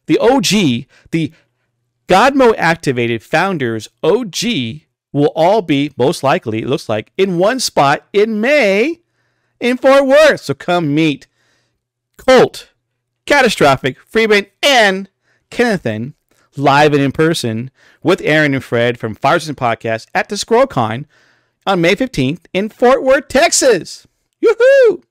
the OG, the God Mode activated founders OG will all be, most likely, it looks like, in one spot in May in Fort Worth. So come meet Colt, Catastrophic, Freeman, and Kennethan live and in person with Aaron and Fred from Fires and Podcast at the SquirrelCon on May 15th in Fort Worth, Texas. Yoo-hoo!